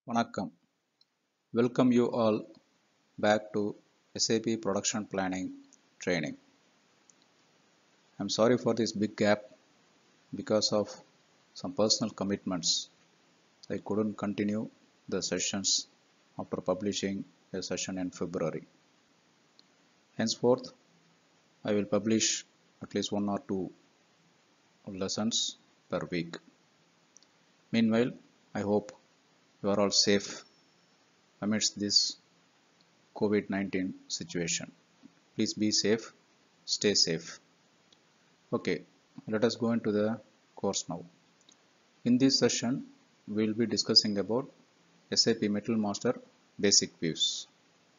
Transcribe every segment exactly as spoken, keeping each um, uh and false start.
Vanakkam. Welcome you all back to S A P Production Planning Training. I'm sorry for this big gap because of some personal commitments. I couldn't continue the sessions after publishing a session in February. Henceforth, I will publish at least one or two lessons per week. Meanwhile, I hope you are all safe amidst this COVID nineteen situation. Please be safe, stay safe. Okay, let us go into the course now. In this session, we will be discussing about S A P Metal Master basic views.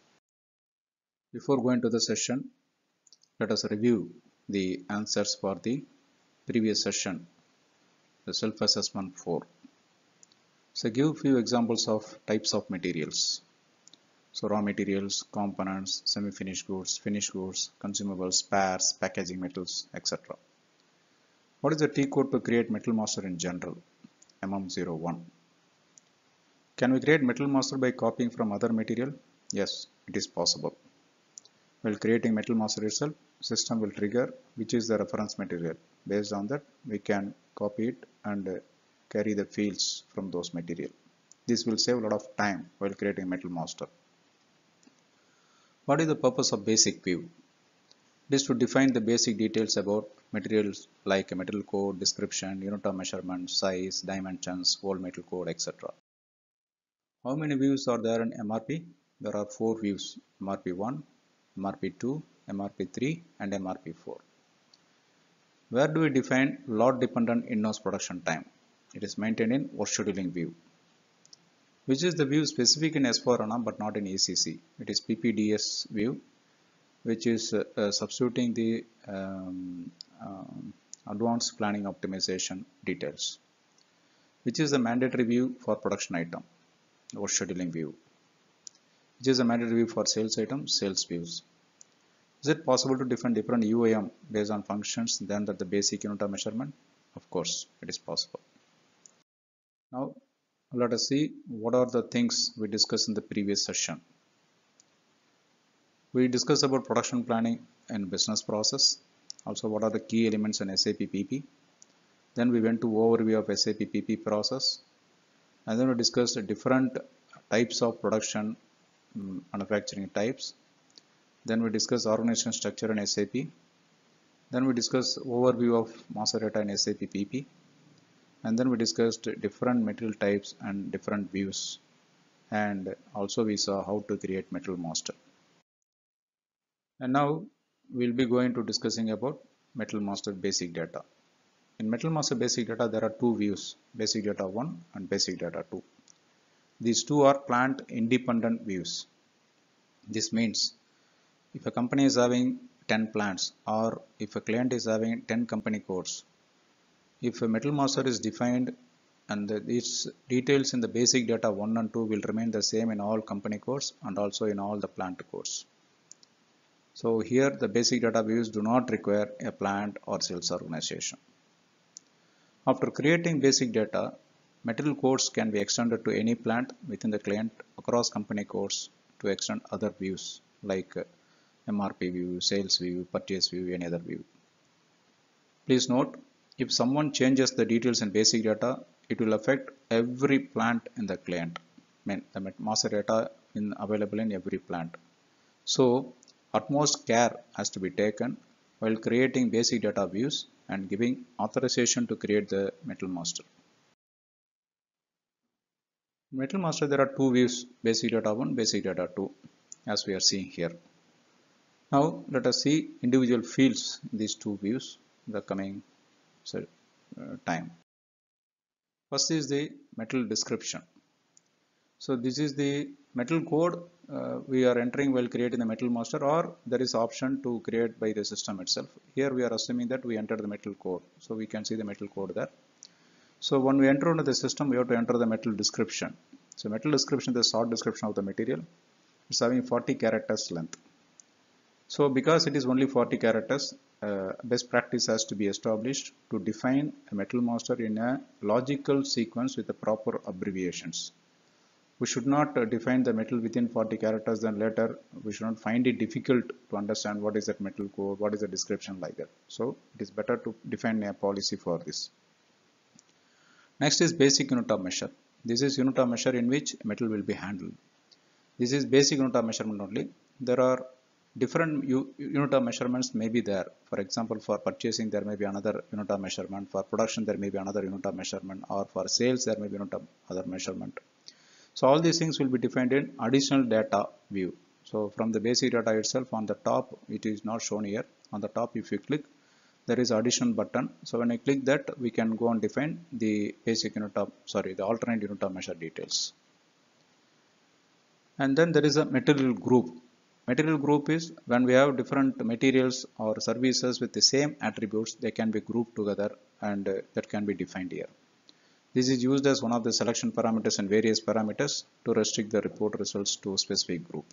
Before going to the session, let us review the answers for the previous session, the self-assessment four. So give few examples of types of materials. So raw materials, components, semi-finished goods, finished goods, consumables, spares, packaging metals, et cetera. What is the T code to create Metal Master in general? M M zero one. Can we create Metal Master by copying from other material? Yes, it is possible. While creating Metal Master itself, system will trigger which is the reference material. Based on that, we can copy it and carry the fields from those material. This will save a lot of time while creating Metal Master. What is the purpose of basic view? It is to define the basic details about materials like a metal code, description, unit of measurement, size, dimensions, whole metal code, et cetera. How many views are there in M R P? There are four views: M R P one, M R P two, M R P three, and M R P four. Where do we define lot dependent in-house production time? It is maintained in work scheduling view. Which is the view specific in S four HANA but not in E C C? It is P P D S view, which is uh, uh, substituting the um, um, advanced planning optimization details. Which is the mandatory view for production item or scheduling view. Which is a mandatory view for sales item, sales views. Is it possible to define different U I M based on functions than that the basic unit of measurement? Of course, it is possible. Now, let us see what are the things we discussed in the previous session. We discussed about production planning and business process. Also, what are the key elements in S A P P P. Then we went to overview of S A P P P process. And then we discussed different types of production um, manufacturing types. Then we discussed organization structure in S A P. Then we discussed overview of master data in S A P P P. And then we discussed different material types and different views. And also we saw how to create Metal Master. And now we'll be going to discussing about Metal Master basic data. In Metal Master basic data, there are two views, basic data one and basic data two. These two are plant independent views. This means if a company is having ten plants or if a client is having ten company codes, if a Metal Master is defined and its details in the basic data one and two will remain the same in all company codes and also in all the plant codes. So here the basic data views do not require a plant or sales organization. After creating basic data, material codes can be extended to any plant within the client across company codes to extend other views like M R P view, sales view, purchase view, any other view. Please note, if someone changes the details in basic data, it will affect every plant in the client. I mean, the master data in available in every plant. So, utmost care has to be taken while creating basic data views and giving authorization to create the Metal Master. In Metal Master, there are two views, basic data one, basic data two, as we are seeing here. Now, let us see individual fields in these two views in the coming so, uh, time. First is the metal description. So this is the metal code uh, we are entering while creating the Metal Master, or there is option to create by the system itself. Here we are assuming that we enter the metal code. So we can see the metal code there. So when we enter into the system, we have to enter the metal description. So metal description is the short description of the material. It's having forty characters length. So because it is only forty characters, uh, best practice has to be established to define a Metal Master in a logical sequence with the proper abbreviations. we should not uh, define the metal within forty characters, then later we should not find it difficult to understand what is that metal code, what is the description like that. So it is better to define a policy for this. Next is basic unit of measure. This is unit of measure in which metal will be handled. This is basic unit of measurement only. There are different unit of measurements may be there. For example, for purchasing there may be another unit of measurement, for production there may be another unit of measurement, or for sales there may be unit of other measurement. So all these things will be defined in additional data view. So from the basic data itself, on the top, it is not shown here. On the top, if you click, there is addition button. So when I click that, we can go and define the basic unit of, sorry, the alternate unit of measure details. And then there is a material group. Material group is when we have different materials or services with the same attributes, they can be grouped together, and uh, that can be defined here. This is used as one of the selection parameters and various parameters to restrict the report results to a specific group.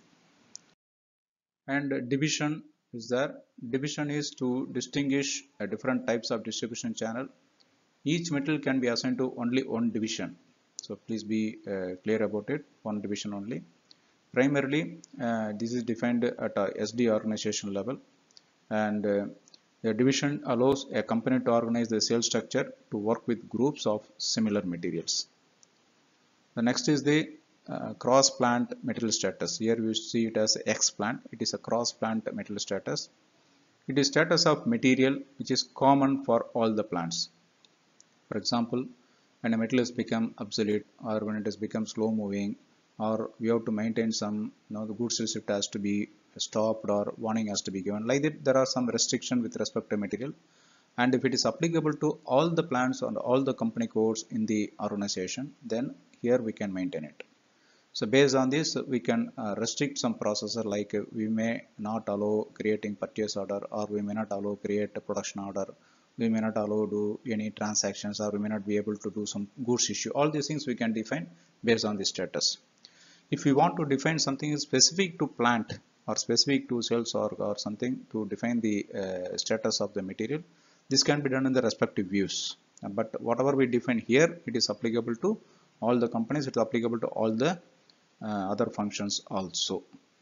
And division is there. Division is to distinguish uh, different types of distribution channel. Each metal can be assigned to only one division. So please be uh, clear about it, one division only. Primarily, uh, this is defined at a S D organization level, and uh, the division allows a company to organize the sales structure to work with groups of similar materials. The next is the uh, cross plant material status. Here we see it as X plant. It is a cross plant material status. It is status of material which is common for all the plants. For example, when a metal has become obsolete, or when it has become slow moving, or we have to maintain some, you know, the goods receipt has to be stopped or warning has to be given. Like that, there are some restrictions with respect to material. And if it is applicable to all the plants and all the company codes in the organization, then here we can maintain it. So based on this, we can uh, restrict some processor, like uh, we may not allow creating purchase order, or we may not allow create a production order, we may not allow do any transactions, or we may not be able to do some goods issue. All these things we can define based on the status. If we want to define something specific to plant or specific to sales or, or something to define the uh, status of the material, this can be done in the respective views. Uh, but whatever we define here, it is applicable to all the companies, it is applicable to all the uh, other functions also.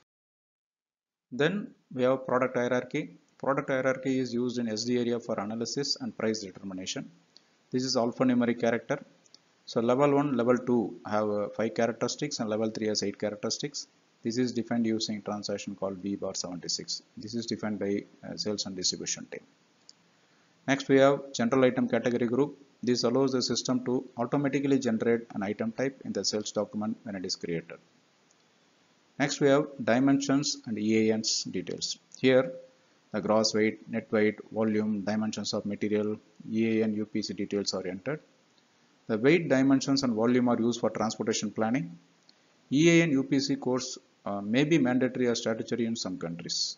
Then we have product hierarchy. Product hierarchy is used in S D area for analysis and price determination. This is alphanumeric character. So level one, level two have uh, five characteristics, and level three has eight characteristics. This is defined using transaction called V bar seventy-six. This is defined by uh, sales and distribution team. Next we have general item category group. This allows the system to automatically generate an item type in the sales document when it is created. Next we have dimensions and E A Ns details. Here the gross weight, net weight, volume, dimensions of material, E A N, U P C details are entered. The weight, dimensions and volume are used for transportation planning. E A N U P C codes uh, may be mandatory or statutory in some countries.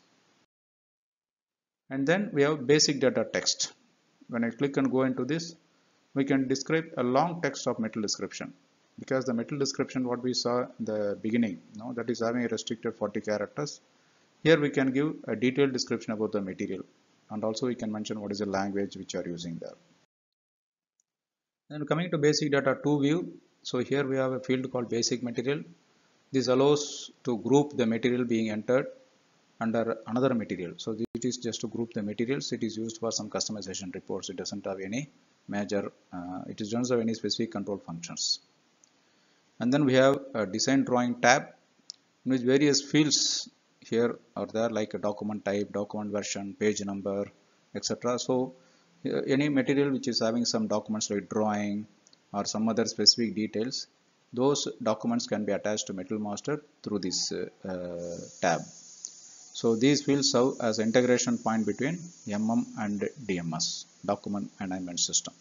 And then we have basic data text. When I click and go into this, we can describe a long text of metal description, because the metal description what we saw in the beginning, you know, that is having a restricted forty characters. Here we can give a detailed description about the material, and also we can mention what is the language which you are using there. Then coming to basic data two view, so here we have a field called basic material. This allows to group the material being entered under another material. So it is just to group the materials. It is used for some customization reports. It doesn't have any major, uh, it doesn't have any specific control functions. And then we have a design drawing tab, in which various fields here are there, like a document type, document version, page number, et cetera. So any material which is having some documents like drawing or some other specific details, those documents can be attached to Metal Master through this uh, uh, tab. So these fields serve as integration point between M M and D M S, document management system.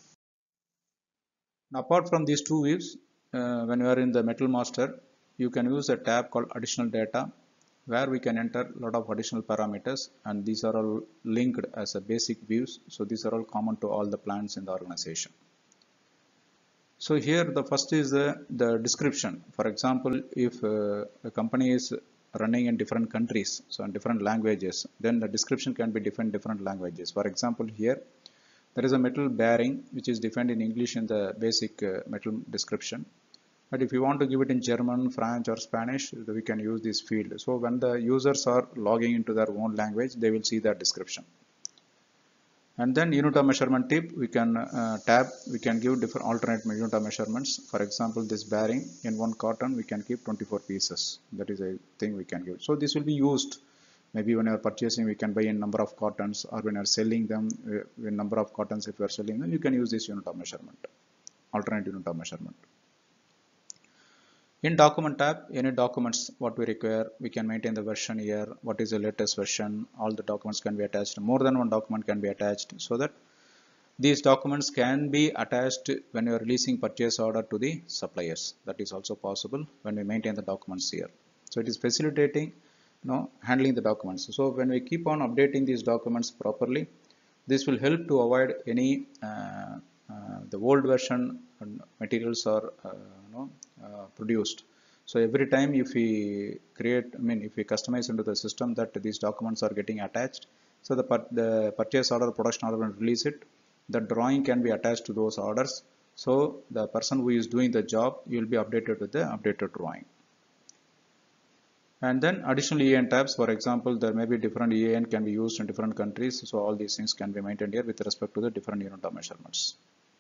Now, apart from these two views, uh, when you are in the Metal Master, you can use a tab called additional data, where we can enter a lot of additional parameters, and these are all linked as a basic views. So these are all common to all the plants in the organization. So here the first is the, the description. For example, if uh, a company is running in different countries, so in different languages, then the description can be different different languages. For example, here there is a metal bearing which is defined in English in the basic uh, metal description, But if you want to give it in German, French or Spanish, we can use this field. So when the users are logging into their own language, they will see that description. And then unit of measurement tip, we can uh, tab, we can give different alternate unit of measurements. For example, this bearing in one carton, we can keep twenty-four pieces. That is a thing we can give. So this will be used. Maybe when you are purchasing, we can buy in number of cartons, or when you are selling them, in number of cartons, if you are selling them, you can use this unit of measurement, alternate unit of measurement. In document tab, any documents what we require, we can maintain the version here, what is the latest version, all the documents can be attached, more than one document can be attached, so that these documents can be attached when you are releasing purchase order to the suppliers. That is also possible when we maintain the documents here. So it is facilitating, you know, handling the documents. So when we keep on updating these documents properly, this will help to avoid any uh, uh, the old version materials are uh, you know, uh, produced. So every time if we create, I mean if we customize into the system that these documents are getting attached, so the, the purchase order, production order will release it, the drawing can be attached to those orders. So the person who is doing the job, you will be updated with the updated drawing. And then additional E A N tabs, for example, there may be different E A N can be used in different countries. So all these things can be maintained here with respect to the different unit of measurements.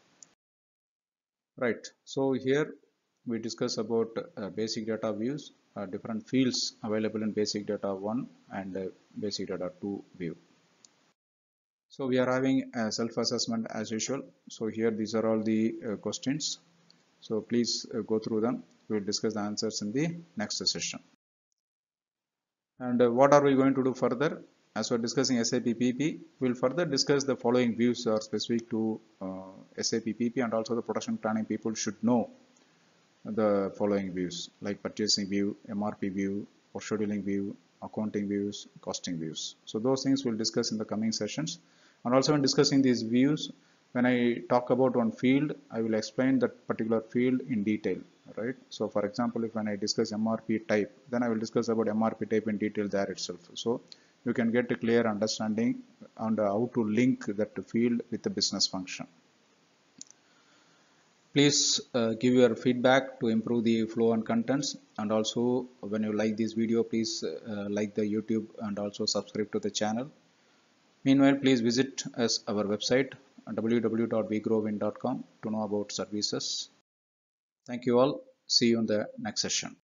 Right. So here we discuss about uh, basic data views, uh, different fields available in basic data one and uh, basic data two view. So we are having a self-assessment as usual. So here these are all the uh, questions. So please uh, go through them. We will discuss the answers in the next session. And uh, what are we going to do further? As we are discussing S A P P P, we will further discuss the following views are specific to uh, S A P P P, and also the production planning people should know the following views like purchasing view, M R P view, or scheduling view, accounting views, costing views. So those things we'll discuss in the coming sessions. And also when discussing these views, when I talk about one field, I will explain that particular field in detail, right? So for example, if when I discuss M R P type, then I will discuss about M R P type in detail there itself. So you can get a clear understanding on how to link that field with the business function. Please uh, give your feedback to improve the flow and contents, and also when you like this video, please uh, like the YouTube and also subscribe to the channel. Meanwhile, please visit us our website w w w dot v grow win dot com to know about services. Thank you all. See you in the next session.